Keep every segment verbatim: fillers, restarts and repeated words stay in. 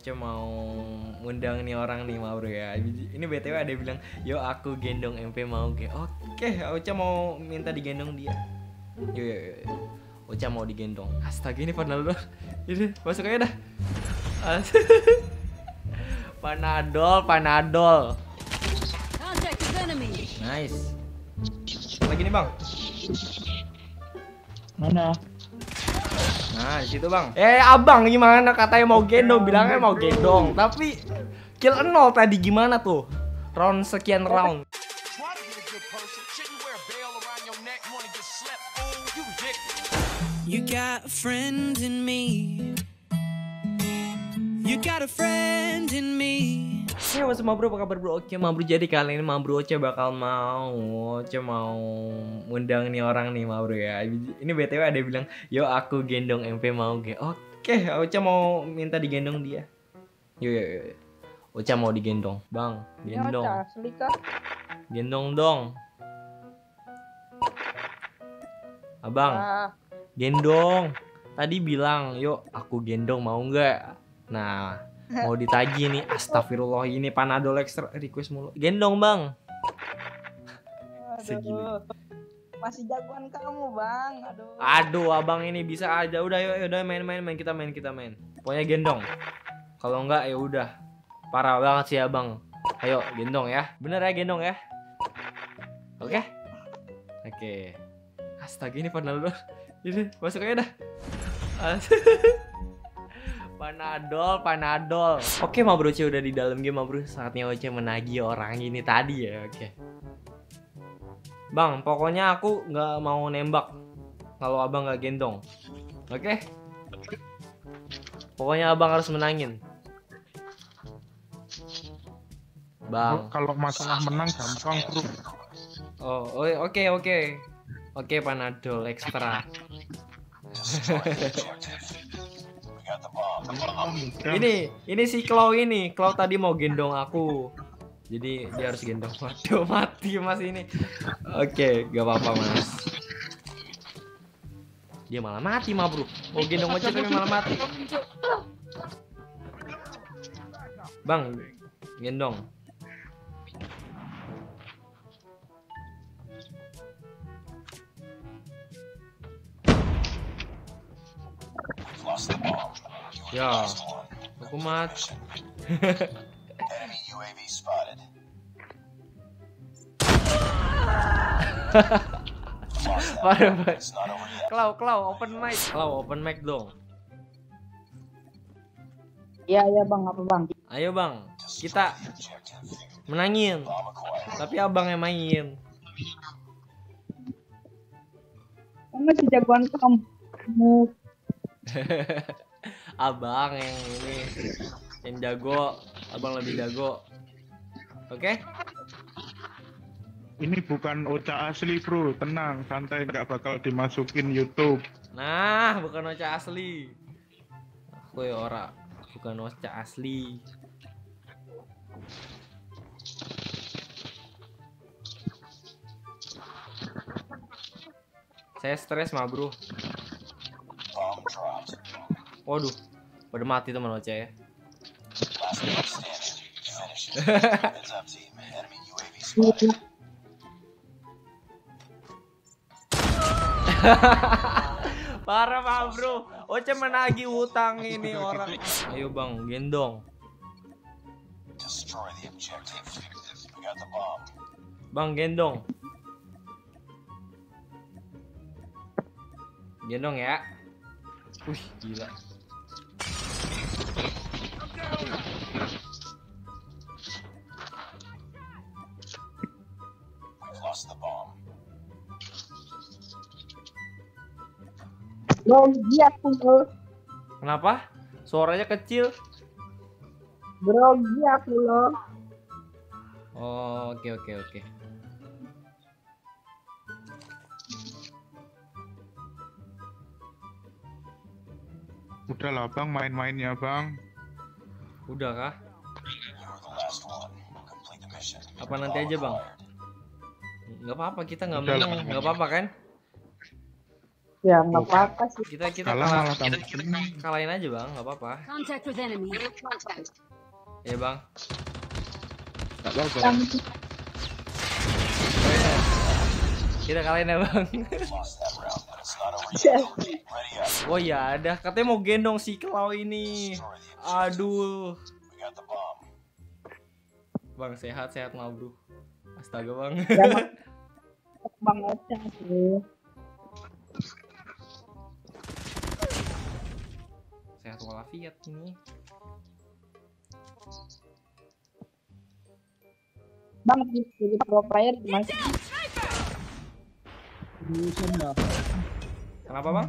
Oce mau undang nih orang nih mau bro ya. Ini B T W ada yang bilang, yo aku gendong M P mau ge. Oke, Oce mau minta digendong dia. Yo yo yo. Oce mau digendong. Astaga ini Panadol. Ini masuk aja dah. Panadol, Panadol. Nice. Lagi nih bang. Mana? Nah di situ bang. Eh abang gimana katanya mau gendong, bilangnya mau gendong, tapi kill nol tadi gimana tuh? Round sekian round. You got a friend in me. You got a friend in me. Hey, what's up bro, apa kabar bro? Oke ma bro, jadi kali ini ma bro Oce bakal mau Oce mau undang nih orang nih ma bro ya. Ini B T W ada yang bilang, yo aku gendong M P mau ge. Oke, Oce mau minta digendong dia. Yo yo yo. Oce mau digendong. Bang, gendong. Ya, asli kah? Gendong dong. Abang, Ah, gendong. Tadi bilang, yuk aku gendong mau nggak? Nah, mau ditagi nih. Astagfirullah, ini Panadol extra request mulu. Gendong bang. Segini. aduh. Masih jagoan kamu, Bang. Aduh. Aduh, abang ini bisa aja. Udah, yuk, udah main-main, main kita main kita main. Pokoknya gendong. Kalau enggak ya udah. Parah banget sih abang. Ayo gendong ya. Bener ya gendong ya. Oke? Oke. Astaga ini Panadol. Ini masuk aja dah. Panadol, Panadol. Oke, ma bro, Oce udah di dalam game, ma bro. Saatnya Oce menagih orang ini tadi ya. Oke. Bang, pokoknya aku nggak mau nembak kalau abang nggak gendong. Oke? Pokoknya abang harus menangin. Bang. Kalau masalah menang gampang bro. Oh, oh oke oke. Oke, Panadol extra. Ini, ini si Claw ini. Claw tadi mau gendong aku. Jadi dia harus gendong. Waduh, mati mas ini. Oke, gak apa-apa mas. Dia malah mati mah bro. Mau gendong Oce tapi malah mati. Bang, gendong. Ya, aku mati. Klau, Klau, open mic. Klau, open mic dong. Iya, iya, Bang. Apa, Bang? Ayo bang, kita menangin. Tapi abang yang main. Kamu masih jagoan kamu. Abang yang ini yang jago, abang lebih jago. Oke? Ini bukan Ocha asli bro, tenang, santai, nggak bakal dimasukin YouTube. Nah, bukan Oce asli. Aku ya ora, bukan Oce asli. Saya stres mah bro. Waduh, pada mati teman Oce ya. Parah mah bro. Oce menagih utang ini orang. Ayo bang, gendong. Bang, gendong. Gendong ya. Wih, gila. Grogi aku, loh. Kenapa? Suaranya kecil. Grogi aku, loh. Oh, oke oke oke. Udah lah bang, main-mainnya bang. Udah kah? Apa nanti aja bang? Nggak apa-apa, kita nggak Udah menang, lah. nggak apa-apa kan? Ya nggak apa-apa sih. Kita kita Kalah kalah, malah tambah seneng. kalahin aja bang, nggak apa-apa. Contact with enemy. Ya bang. Gak tau bang. Yang Kita kalahin ya bang. Oh ya ada, katanya mau gendong si Klau ini. Aduh. Bang sehat sehat mau bro. Astaga bang. yang Bang Ocha sih. Sehat walafiat ini. Bang jadi pro player gimana sih? Seriusan lah. Kenapa bang?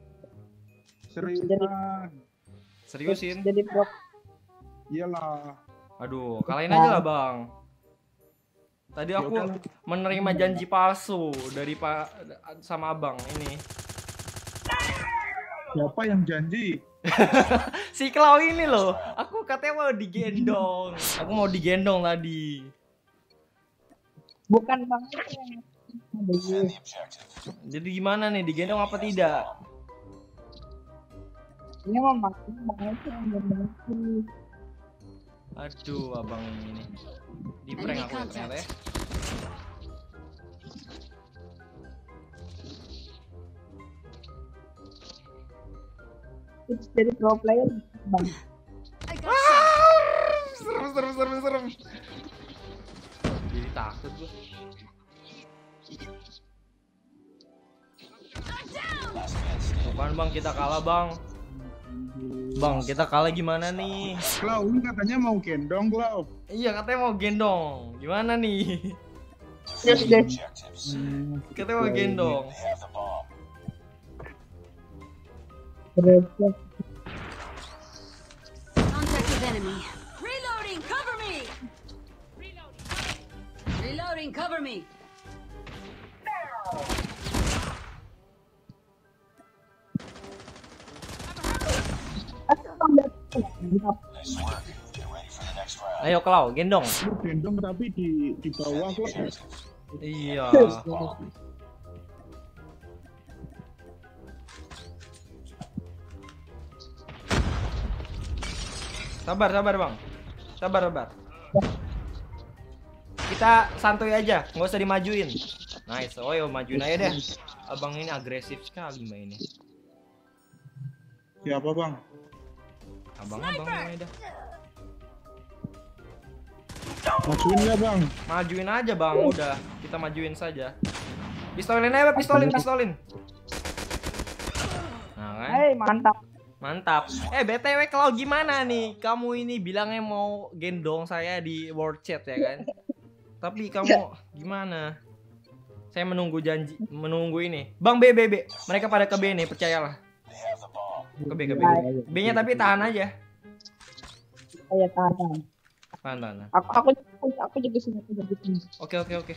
Seriusan. Seriusin? Jadi pro. Iyalah. Aduh, kalahin aja lah bang. Tadi aku Ya udah. menerima janji palsu dari pak sama abang ini. Siapa yang janji? Si Klau ini loh. Aku katanya mau digendong. Aku mau digendong tadi. Bukan Bang Ocha yang Aduh. Jadi gimana nih, digendong apa tidak? Ini mah maksudnya Bang Ocha yang bener-bener. Aduh, abang ini. Di prank aku ya ternyata ya. Tips jadi pro player Bang. I got shot. Serem, serem, serem, serem. Jadi takut gua. Bukan bang, kita kalah bang. Bang, kita kalah gimana nih? Klau, ini katanya mau gendong, Klau. Iya, katanya mau gendong. Gimana nih? Terus deh. Hmm, Katanya mau gendong. Terus deh. Contact with enemy. Reloading, cover me. Reloading, cover me. Ayo Klau, gendong. lu gendong tapi di di bawah, Klau. Iya. Sabar, sabar bang. Sabar, sabar. Kita santuy aja, nggak usah dimajuin. Nice, oh yo majuin aja deh. Abang ini agresif sekali mainnya. Siapa, Bang? Abang-abang mainnya dah. Majuin nggak, Bang? Majuin aja bang, udah kita majuin saja. Pistolin aja, pistolin, pistolin. Nah kan, Hei, mantap. mantap. Eh B T W kalau gimana nih? Kamu ini bilangnya mau gendong saya di world chat ya kan? Tapi kamu gimana? Saya menunggu janji, menunggu ini. Bang B B B, mereka pada ke B nih, percayalah. Ke B, ke B. B-nya tapi tahan aja. Saya tahan. Tahan, tahan. tahan. Aku aku aku, aku juga sini aku juga sini. Oke, oke, oke.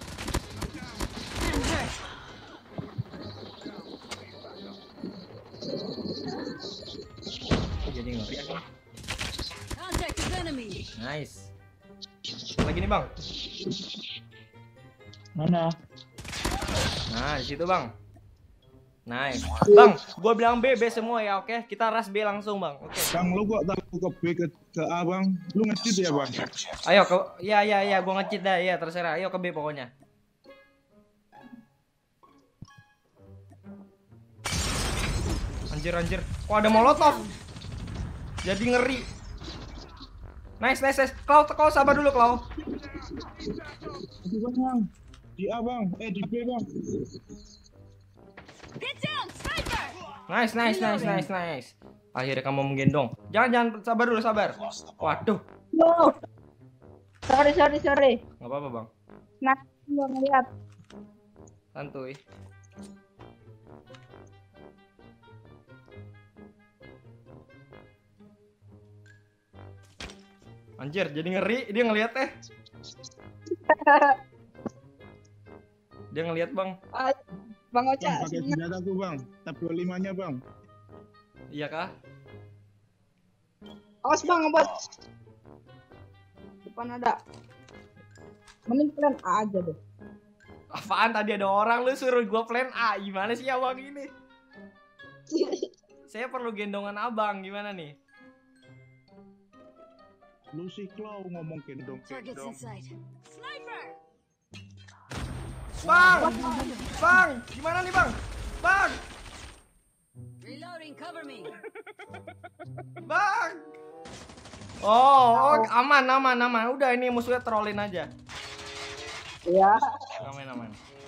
Jadi ngeri aku. Contact with enemy. Nice. Lagi nih bang. Mana? Nah di situ bang. Nice. Bang, gua bilang B B semua ya, oke? Kita rush B langsung bang. Oke. Bang, lu kok tahu ke B ke, ke A, Bang? Lu nge-cheat ya, Bang? Ayo ke, ya ya ya, gua nge-cheat dah, ya terserah. Ayo ke B pokoknya. Anjir anjir. Kok ada molotov? Jadi ngeri. Nice nice nice. Kau kau sabar dulu kau. Di Bang. Di A, Bang. Eh, di B, Bang. Get down, sniper. Nice nice nice nice nice. Akhirnya kamu menggendong. Jangan jangan sabar dulu sabar. Waduh. No. Sorry sorry sorry. Nggak apa-apa bang. Nah, nggak ngeliat. Santuy. Anjir, jadi ngeri dia ngeliat eh. Dia ngeliat bang. Ah, Bang Bang, Ocha. pakai senjataku, Bang. Tab dua puluh lima-nya, Bang. Iya kah? Awas Bang, ngebot. Depan ada. Mending plan A aja deh. Apaan tadi ada orang lu suruh gua plan A. Gimana sih abang ini? Saya perlu gendongan abang, gimana nih? Lu sih Klau ngomong gendong Targets gendong. in sight. Sniper! Bang! Bang! Gimana nih bang? Bang! Reloading, cover me. Bang! Oh, oh, aman, aman, aman. Udah ini musuhnya trolling aja. Iya. Aman, aman.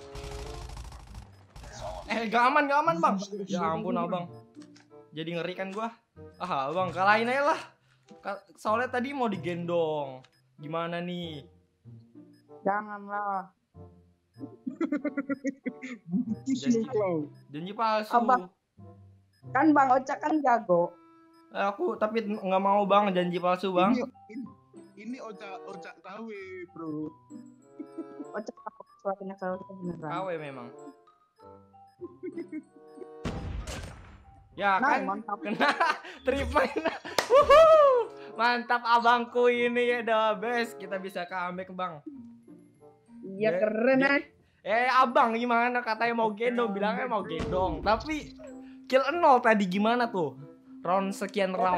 Eh, gak aman, gak aman bang. Ya ampun abang. Jadi ngeri kan gua. Ah, abang kalahin aja lah. Ka- Soalnya tadi mau digendong. Gimana nih? Janganlah. Janji Klau. Janji palsu. Abang. Kan Bang Oca kan jago. Eh, aku tapi nggak mau bang janji palsu bang. Ini, ini, ini Oca Oca tahu bro. Oca suaranya kalau beneran. K W memang. Ya Nah, kan, mantap. kena trip main. Wuhu. Mantap abangku ini ya the best. Kita bisa comeback bang. Iya Ya, keren dia- ah. Eh abang gimana katanya mau gendong, bilangnya mau gendong. Tapi kill nol tadi gimana tuh? Round sekian round.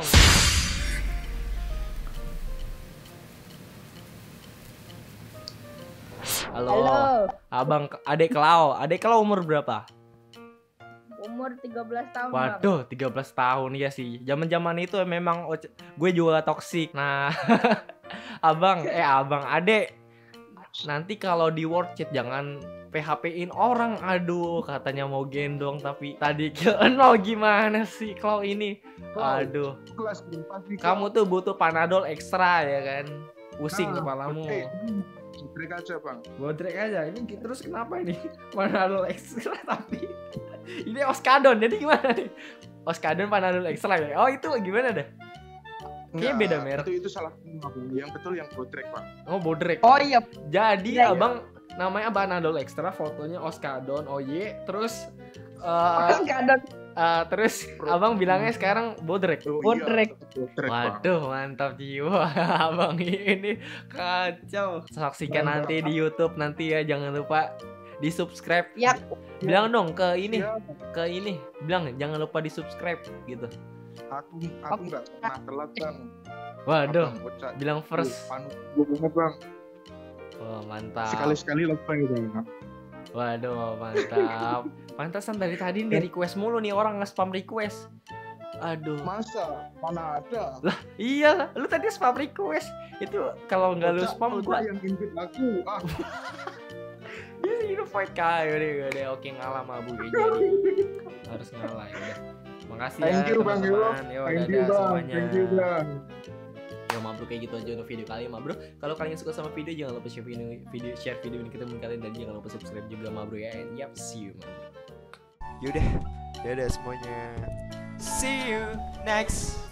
Halo. Halo. Abang adek Klau, adek Klau umur berapa? Umur tiga belas tahun Bang. Waduh, tiga belas tahun ya sih. Zaman-zaman itu memang oce- gue juga toksik. Nah, abang, eh abang, adek. Nanti kalau di world chat jangan P H P-in orang. Aduh, katanya mau gendong tapi tadi kill nol gimana sih Klau ini? Aduh, Kelas berapa sih? kamu tuh butuh Panadol ekstra ya kan? Pusing Nah, kepalamu. eh, break aja bang. Bodrek aja. Ini terus kenapa ini? Panadol ekstra tapi ini Oskadon. Jadi gimana nih? Oskadon Panadol ekstra ya? Oh, itu gimana dah? Kayaknya Nggak, beda merek. Itu itu salah aku. Yang betul yang Bodrek bang. Oh, Bodrek. Oh iya. Jadi Iya, iya. abang namanya Panadol ekstra, fotonya Oskadon. Oh ye, terus eh Enggak ada. eh, terus abang bilangnya sekarang Bodrek. Oh, Bodrek. Iya, Bodrek bang. Waduh, mantap jiwa. Abang ini kacau. Saksikan Mantap. nanti di YouTube nanti ya, jangan lupa di subscribe. Ya. Bilang dong ke ini, Iya, ke ini, bilang jangan lupa di subscribe gitu. aku aku nggak pernah telat bang. Waduh, Abang, Oca. bilang first. Panut gue banget bang. Oh, mantap. Sekali-sekali lebay bang. Waduh, mantap. Pantasan dari tadi nih request mulu nih orang nge-spam request. Aduh. Masa mana ada? Iya, lu tadi spam request. Itu kalau nggak lu Oca- spam Oca gua yang invite aku. Ah, ini fight kayak udah udah oke ngalah sama Bu ya, jadi harus ngalah ya udah. Makasih thank ya you bang yo. teman-teman. Yo, Thank you dadah bang. semuanya. Thank you bang. Yo mabruk kayak gitu aja untuk video kali ya mabruk. Kalau kalian suka sama video jangan lupa share video, video share video ini ke teman kalian dan jangan lupa subscribe juga mabruk ya. And yap, see you mabruk. Yaudah, dadah semuanya. See you next